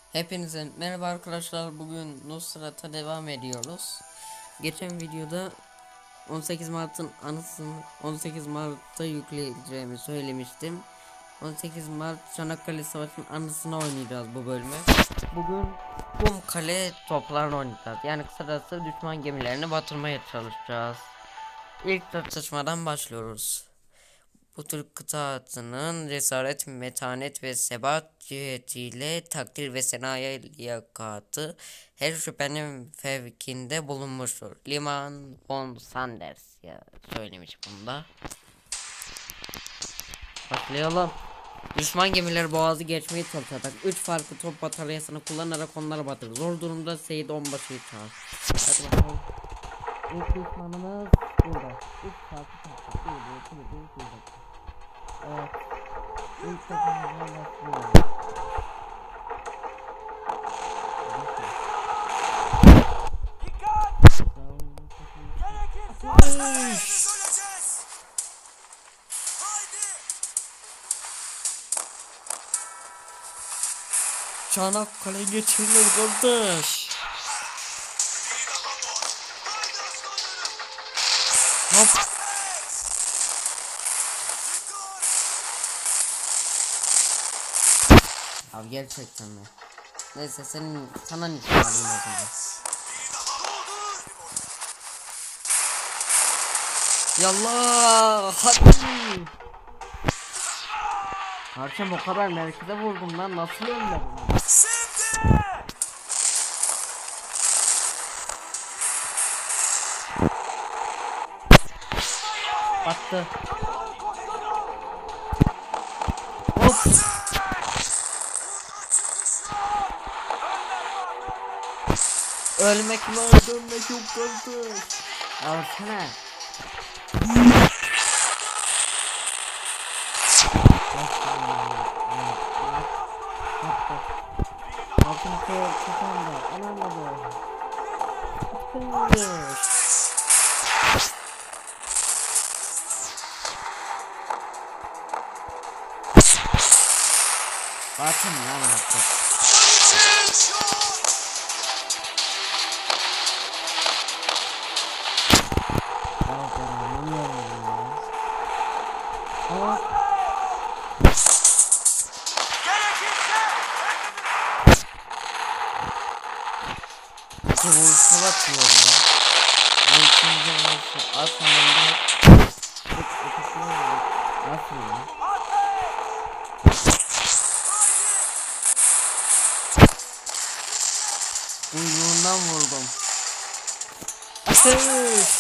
Hepinize merhaba arkadaşlar. Bugün Nusrat'a devam ediyoruz. Geçen videoda 18 Mart'ın anısını 18 Mart'ta yükleyeceğimi söylemiştim. 18 Mart Çanakkale Savaşı'nın anısını oynayacağız bu bölümü. Bugün kum kale toplarını oynayacağız. Yani kısacası düşman gemilerini batırmaya çalışacağız. İlk tartışmadan başlıyoruz. Bu Türk kıtasının cesaret, metanet ve sebat cihetiyle takdir ve senaya liyakatı her şüphenin fevkinde bulunmuştur. Liman von Sanders ya söylemiş bunda. Başlayalım. Düşman gemileri boğazı geçmeye çalışarak 3 farklı top bataryasını kullanarak onları batırır. Zor durumda Seyit Onbaşı'yı çağır. Hadi bakalım. İlk düşmanımız burada. 3 farklı top. Evet. İlk takımımıza başlıyoruz. Çanakkale geçirilir kardeş. Hop. Abi gerçekten mi? Neyse sana nişan alayım o zaman. Yallah hadi. Karşım o kadar merkeze vurdum lan, nasıl ölmedim? Battı. Hop. Ölmek mi dönmek yok kardeş. Alsana. Altın kafamda anlamadım. Bakın lan artık. Bu salatıyor ya. Altında olsun. Atmadan nasıl ya? Kuyruğundan vurdum. Ateş!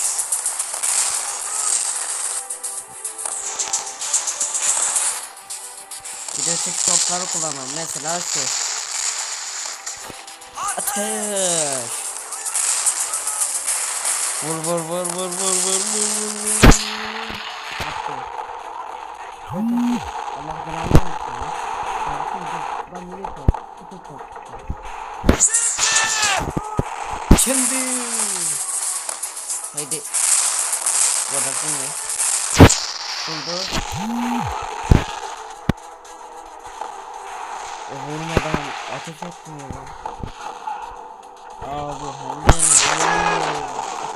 Bir de tek topları kullanalım. Mesela şu. Ateş! Vur vur vur vur vur vur vur vur. Allah belanı versin. Ben niye top? Şimdi. Haydi. Vadakın ne? Buldu. O vurmadan ateş etmiyor lan. Abi hemen.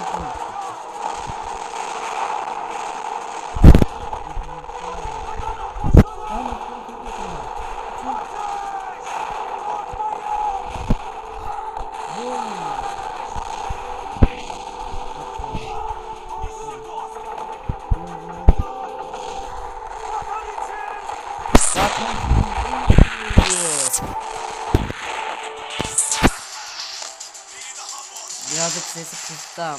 Birazcık sesi kıstım.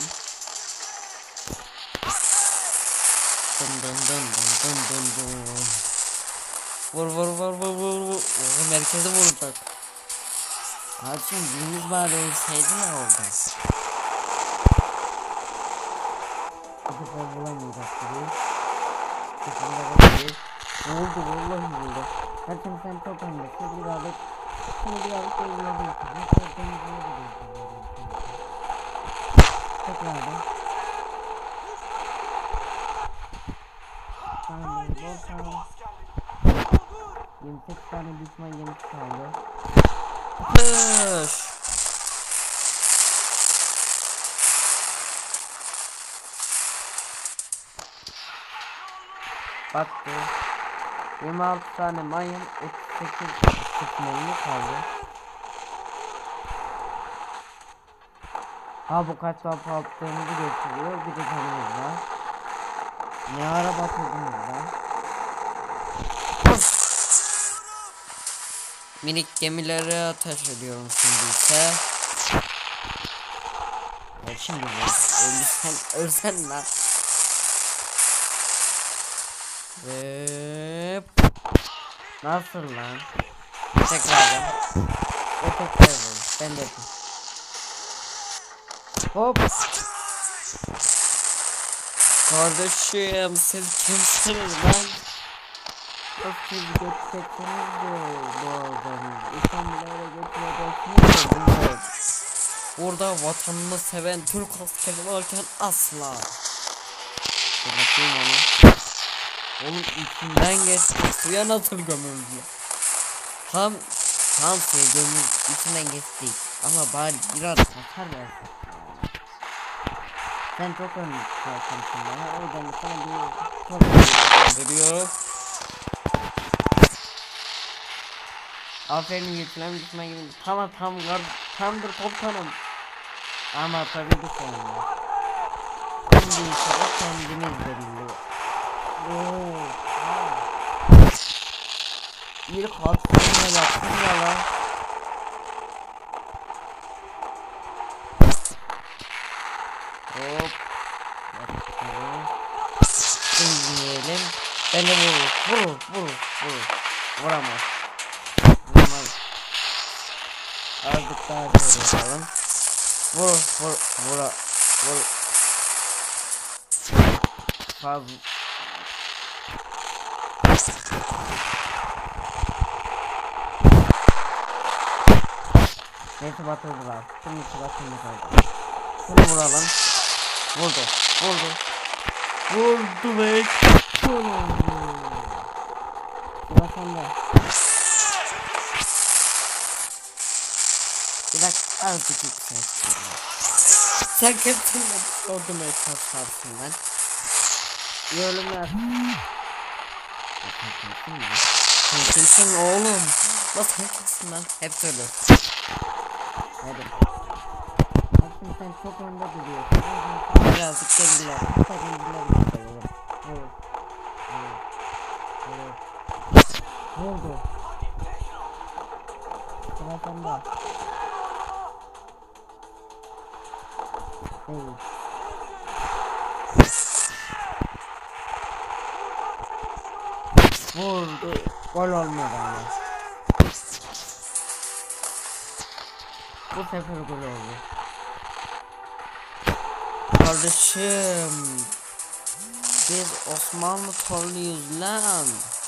Dın dın dın dın dın dın dın. Vur vur vur vur vur vur. Oğlum merkeze vuracak. Kardeşim birimiz bari ölseydi ya orada. Bu sefer vuramayacak gibi. Ne oldu vallahi oldu. Kardeşim sen top oynuyorsun. Birazcık oynadım. Tekrardan. Tamam, bol tamam. 28 tane düşman gemisi kaldı. Push. Baktı. 26 tane mayın, 38 sıkmalı kaldı. Ha bu kaç laf attığımızı gösteriyor. Bir de tanımız var. Ne ara batırdınız lan? Minik gemileri ateş ediyorum şimdi ise. Ya şimdi ölsen lan. Nasıl lan? Tekrardan. O tekrar vur. Ben de yapayım. Hop. Kardeşim siz kimsiniz lan? Siz götüreceksiniz de bu adamı. İstanbul'a götüreceksiniz. Burada vatanını seven Türk askeri varken asla. Bakayım onu. Onun içinden geçti. Suya nasıl gömüldü? Tam suya gömüldü. İçinden geçtik. Ama bari biraz hasar versin. Sen çok önemli zaten bana. O yüzden sana bir çok veriyorum. Aferin yüklen gitme gibi. Tamdır komutanım. Ama tabii bu sonunda. Şimdi ise kendimiz belli. Bir kat sonra yaptım ya lan. Hop. Dinleyelim. Ben de vurur. Vuramaz. Azıcık daha şöyle yapalım. Vur. Fazla. Neyse batırdılar. Şimdi batırdı kaldı. Şunu vuralım. Vurdu ve sıra sende. Bir dakika azıcık yükseltiyorum. Sen kimsin lan? Orduma çalışarsın lan. İyi ölümler. Sen kimsin oğlum? Nasıl kimsin lan? Hep söyle. Hadi. Aslında sen çok önde duruyorsun. Birazcık geriler. Vurdu. Sıra sende. Değil. Vurdu. Gol olmadı ama. Bu sefer gol oldu. Kardeşim. Biz Osmanlı torluyuz lan.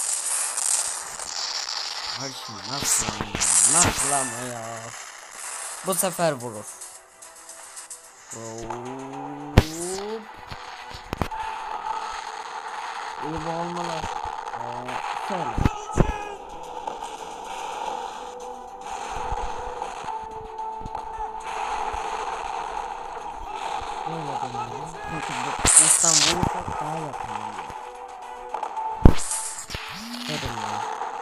Kardeşim nasıl ama ya. Bu sefer vurur. İyi bu olmalı. Şöyle. Böyle deneyelim. Çünkü İstanbul'u çok daha yakın. Dedim ya.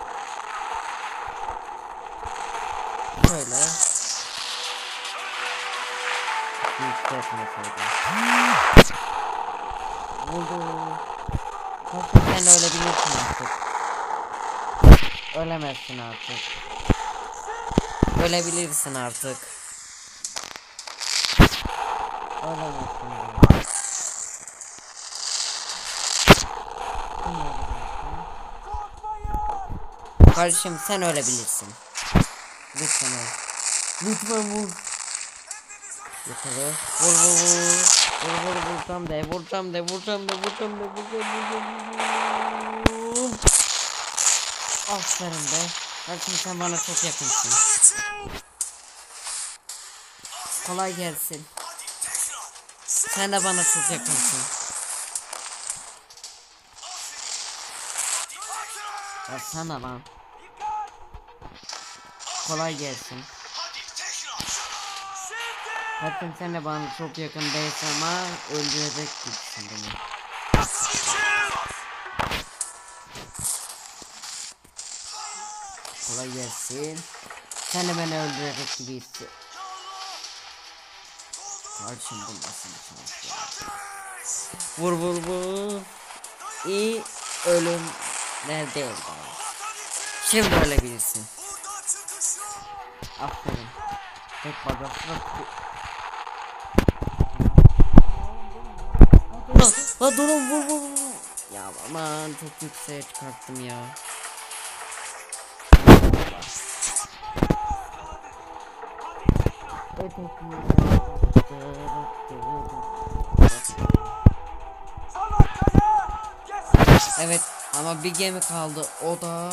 Şöyle. Vurdu. Sen ölebilirsin artık. Ölemezsin artık. Ölebilirsin artık. Ölemezsin. Kardeşim sen ölebilirsin. Lütfen öl. Lütfen vur. Yukarı. Vuracağım de. Aferin be. Kardeşim sen bana çok yakınsın. Kolay gelsin. Sen de bana çok yakınsın. Ya sana lan. Kolay gelsin. Zaten sen de bana çok yakın değilsin ama öldürecek gibisin beni. Kolay gelsin. Sen de beni öldürecek gibi hissi. Karşım bu nasıl bir şans ya. Vur vur vur. İyi ölüm neredeydi? Şimdi ölebilirsin. Aferin. Tek bacakla. Lan durun vur vur vur. Ya aman çok yükseğe çıkarttım ya. Evet ama bir gemi kaldı o da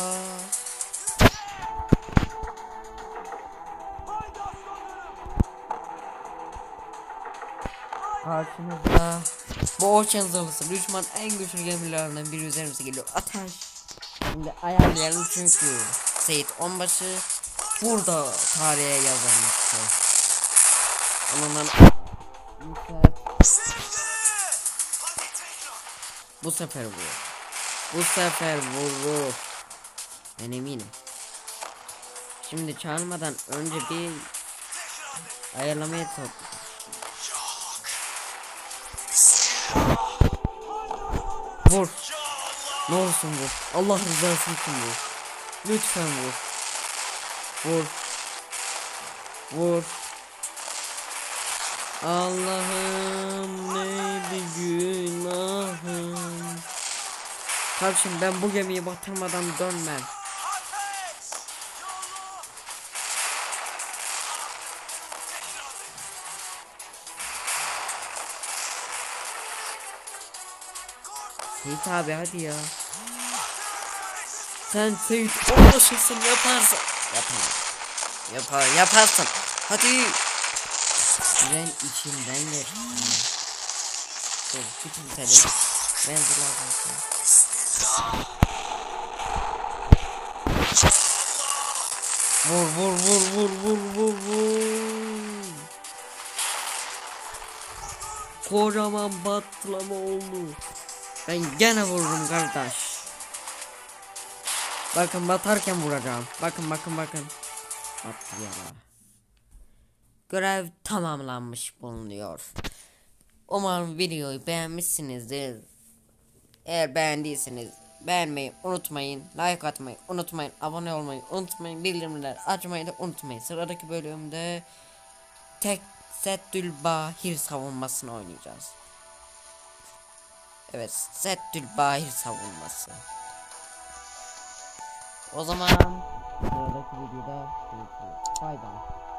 karşımızda bu ocean zırhlısı düşman en güçlü gemilerinden biri üzerimize geliyor. Ateş. Şimdi ayarlayalım çünkü Seyit Onbaşı burada tarihe yazılmıştı. Ondan bu sefer vurur. Bu sefer vurur. Ben eminim. Şimdi çağırmadan önce bir ayarlamaya çalışalım. Vur. Ne olursun vur. Allah rızası için vur. Lütfen vur. Vur. Vur. Allah'ım neydi günahım. Kardeşim ben bu gemiyi batırmadan dönmem. Seyit abi hadi ya. Sen Seyit Onbaşısın yaparsın. Yaparsın. Hadi. Ben içimden geç. Dur bitirelim. Ben zırladım. Vur vur vur vur vur vur vur. Kocaman patlama oldu. Ben gene vururum kardeş. Bakın batarken vuracağım. Bakın. Battı ya. Görev tamamlanmış bulunuyor. Umarım videoyu beğenmişsinizdir. Eğer beğendiyseniz beğenmeyi unutmayın. Like atmayı unutmayın. Abone olmayı unutmayın. Bildirimleri açmayı da unutmayın. Sıradaki bölümde tek Seddülbahir savunmasını oynayacağız. Evet, Seddülbahir savunması. O zaman sıradaki videoda görüşürüz. Bay bay.